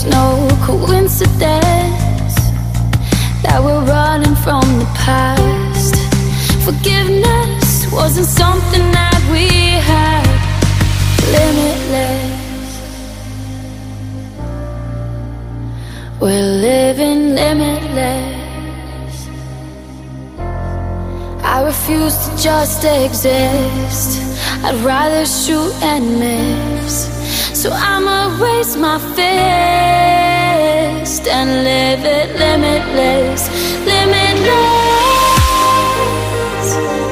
It's no coincidence that we're running from the past. Forgiveness wasn't something that we had. Limitless, we're living limitless. I refuse to just exist. I'd rather shoot and miss. So I'ma raise my fist and live it limitless, limitless,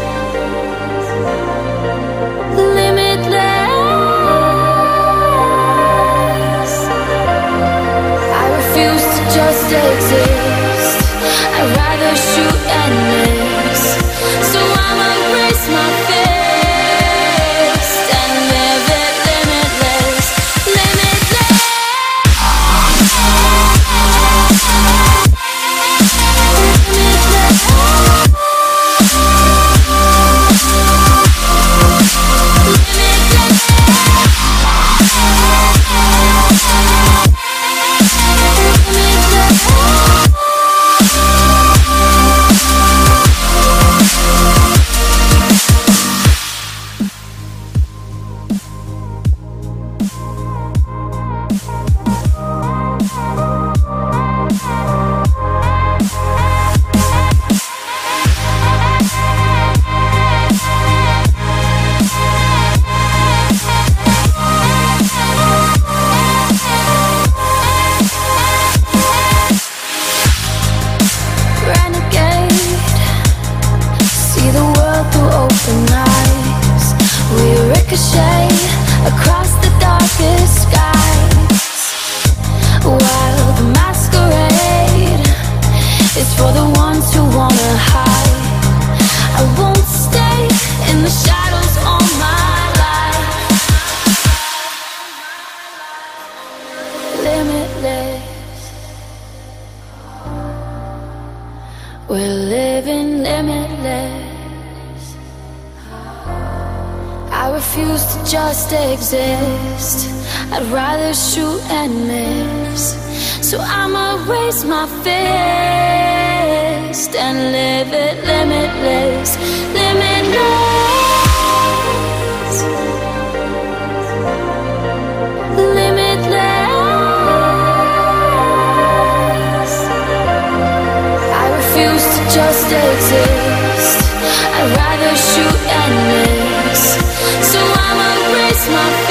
limitless. I refuse to just exist. I'd rather shoot and miss. So I'ma raise my fist. Across the darkest skies, while the masquerade is for the ones who wanna hide. I won't stay in the shadows all my life. Limitless, we're living limitless. I refuse to just exist. I'd rather shoot and miss. So I'ma raise my fist and live it limitless, limitless, limitless. I refuse to just exist. I'd rather shoot and miss. So I'ma raise my